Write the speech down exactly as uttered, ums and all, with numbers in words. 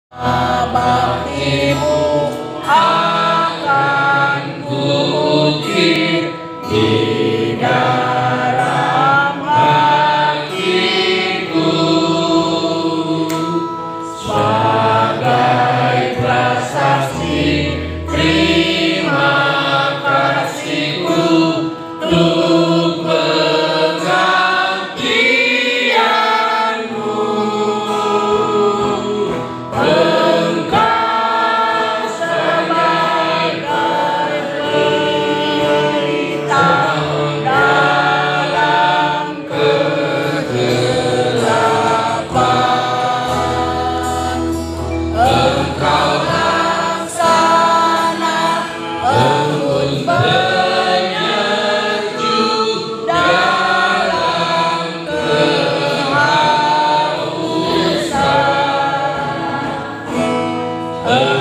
Baktimu akan kuukir di dalam hatiku sebagai prasasti terima kasihku untuk pengabdianmu. Engkau sebagai pelita dalam kegelapan. Engkau laksana embun penyejuk dalam kehausan.